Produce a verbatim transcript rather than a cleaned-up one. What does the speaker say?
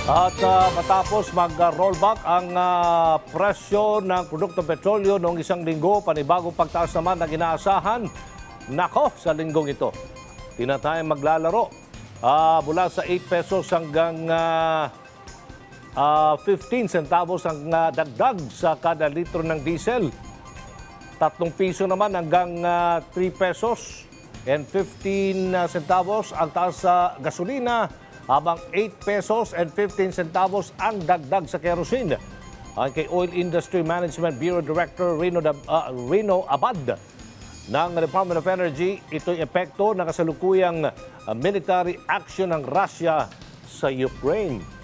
At ah, matapos mag-rollback ang ah, presyo ng produktong petrolyo noong isang linggo, panibagong pagtaas naman na inaasahan. Nako, sa linggong ito, di na tayo maglalaro. Ah, mula sa eight pesos hanggang ah, ah, fifteen centavos ang ah, dagdag sa kada litro ng diesel. Tatlong piso naman hanggang ah, three pesos and fifteen centavos ang taas sa gasolina, habang eight pesos and fifteen centavos ang dagdag sa kerosene. Ang kay Oil Industry Management Bureau Director Rino, uh, Rino Abad ng Department of Energy, ito'y epekto ng kasalukuyang uh, military action ng Russia sa Ukraine.